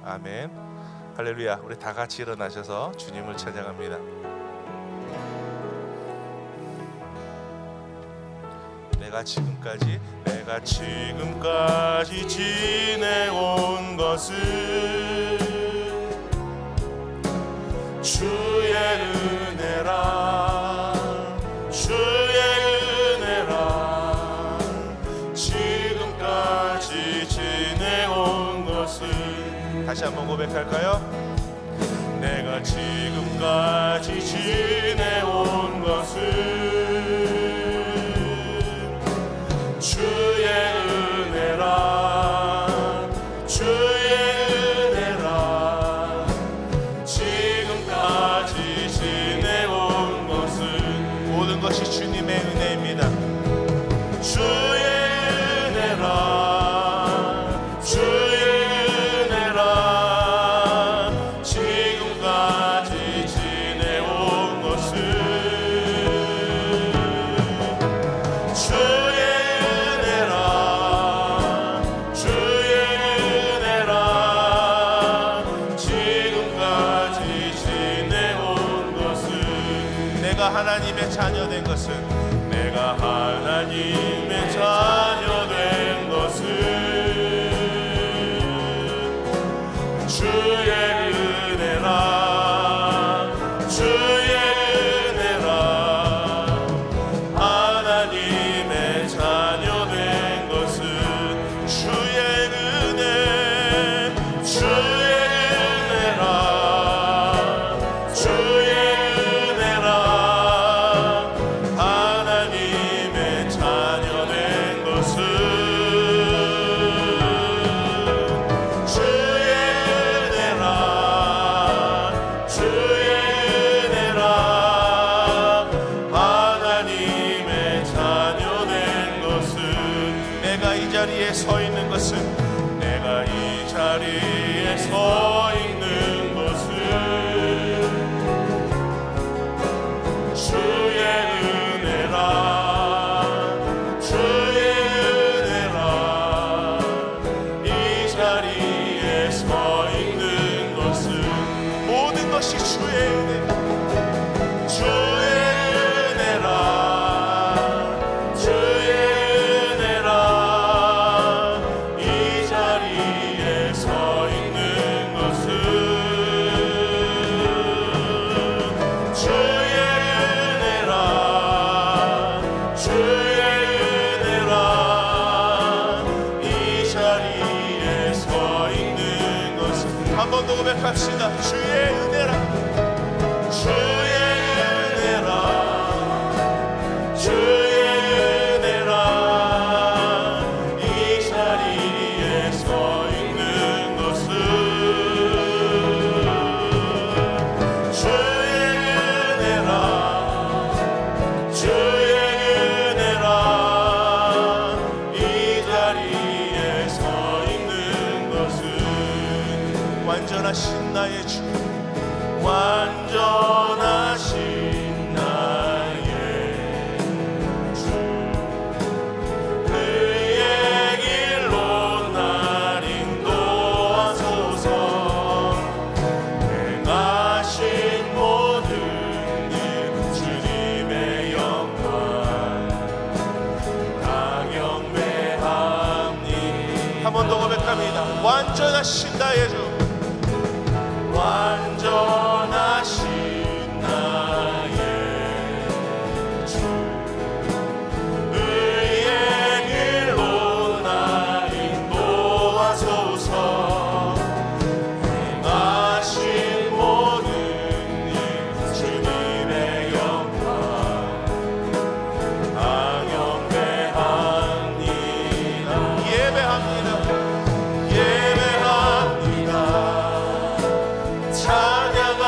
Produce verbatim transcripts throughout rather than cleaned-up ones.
아멘. 할렐루야. 우리 다 같이 일어나셔서 주님을 찬양합니다. 내가 지금까지 내가 지금까지 지내온 것은 주의 은혜라 주의 은혜라 지금까지 지내온 것은 다시 한번 고백할까요? 내가 지금까지 지내온 것은 주의 은혜라 주의 은혜라 지금까지 지내온 것은 모든 것이 주님의 은혜입니다. 주의 은혜라 주의 은혜라 지금까지 지내온 것은 주의 하나님의 자녀된 것은 내가 하나님의 자녀된 것은 주의 은혜라 주의 은혜라 하나님의 자녀된 것은 주의 은혜 주의 은혜라 주의 서 있는 것은 내가 이 자리에 서 있는 것은 주의 은혜라 주의 은혜라 이 자리에 서 있는 것은 모든 것이 주의 은혜 주의 은혜라 주의 고백합시다. 주의 은혜라 주의 은혜라 주의 은혜라 이 자리에 서 있는 것은 주의 은혜라 주의 은혜라 이 자리에 서 있는 것은 완전하신 나의 주 완전하신 나의 주 그의 길로 날 인도하소서 행하신 모든 일 주님의 영광 다 경배합니다. 한 번 더 고백합니다. 완전하신 나의 주 완전하신 나의 주 의의 길로 날 인도하소서 행하신 모든 일 주님의 영광 다 경배합니다. 예배합니다. 예배합니다. 찬양합니다.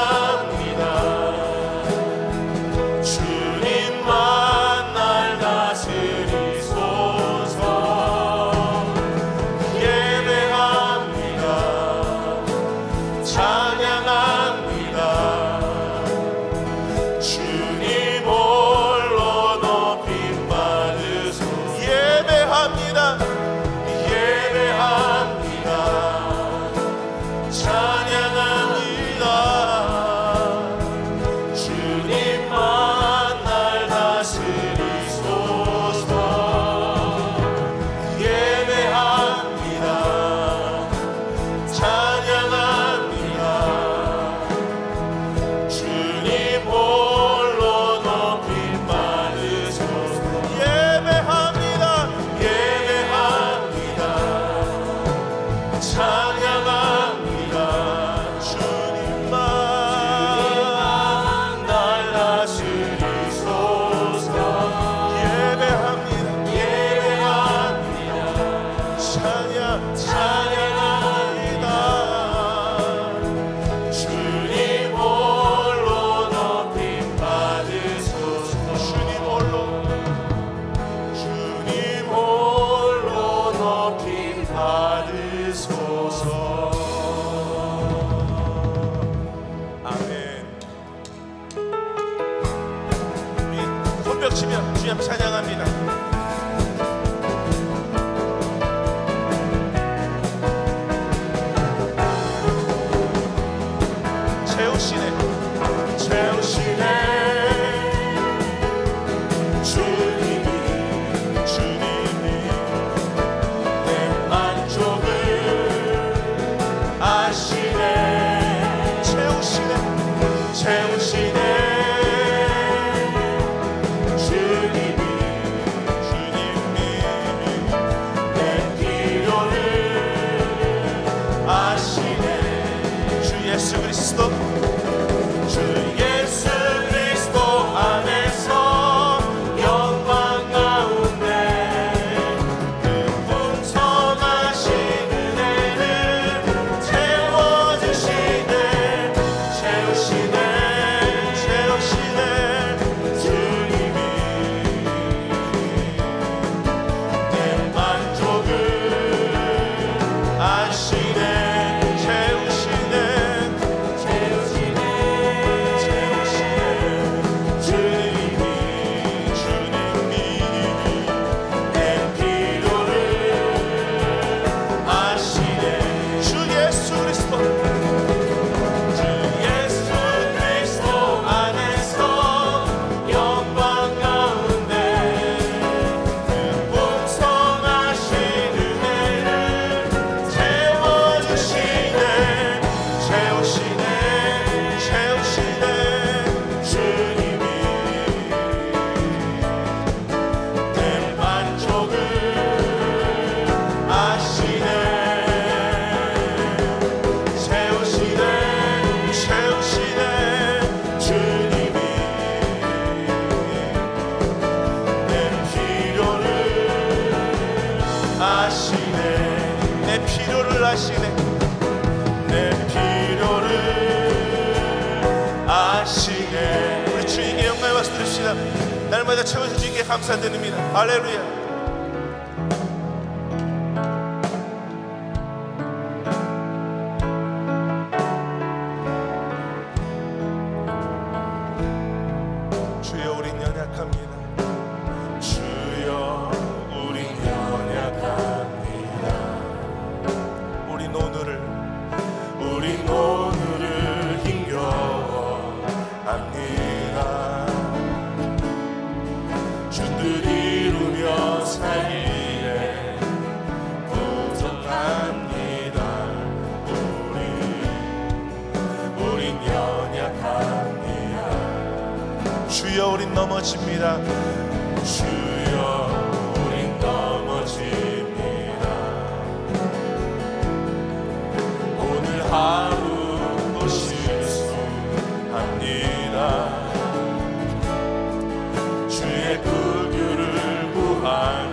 채우시네 채우시네 주님이 주님이 내 만족을 아시네 채우시네 채우시네 주님이 주님이 내 필요를 아시네 주 예수 그리스도 주 예수 그리스도 안에서 영광 가운데 그 풍성하신 은혜를 채워주시네 채우시네 채우시네 주님이 내 만족을 아시네 채우시네 채우시네 채우시네 주님이 주님이 내 필요를 아시네 주 예수 그리스도 주 예수 그리스도 안에서 영광 가운데 그 풍성하신 은혜를 채워주시네 채우시네 채우시네 주님이 내 만족을 아시네 채우시네 채우시네 주님이 내 필요를 아시네 내 필요를 아시네 내 필요를 아시네 우리 주님께 영광의 박수 드립시다 날마다 채워주신 주님께 감사드립니다 할렐루야 주여 우린 연약합니다 주여 우린 연약합니다 우린 오늘을 우린 오늘을 힘겨워합니다 주들 이루며 살기에 부족합니다 우리 우린 연약합니다 주여 우린 넘어집니다 주여 우린 넘어집니다 오늘 하루도 실수합니다 주의 구주를 구하는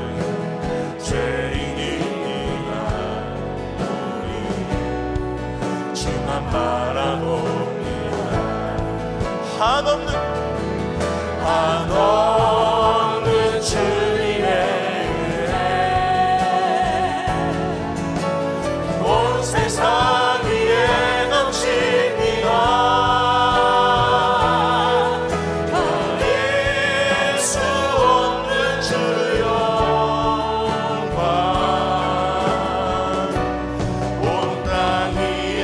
죄인입니다 우리 주만 바라봅니다 한없는 한없는 주님의 은혜 온 세상 위에 넘칩니다 가릴 수 없는 주 영광 온 땅 위에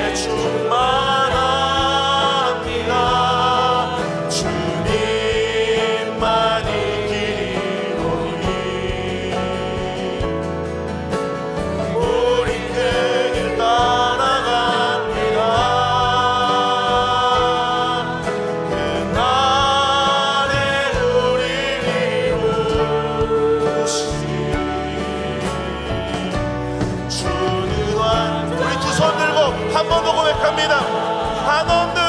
충만합니다 주님만이 길이오니 우린 그 길 따라갑니다 그날에 우릴 이루시 주는 완 우리 두 손 들고 한 번 더 고백합니다 한없는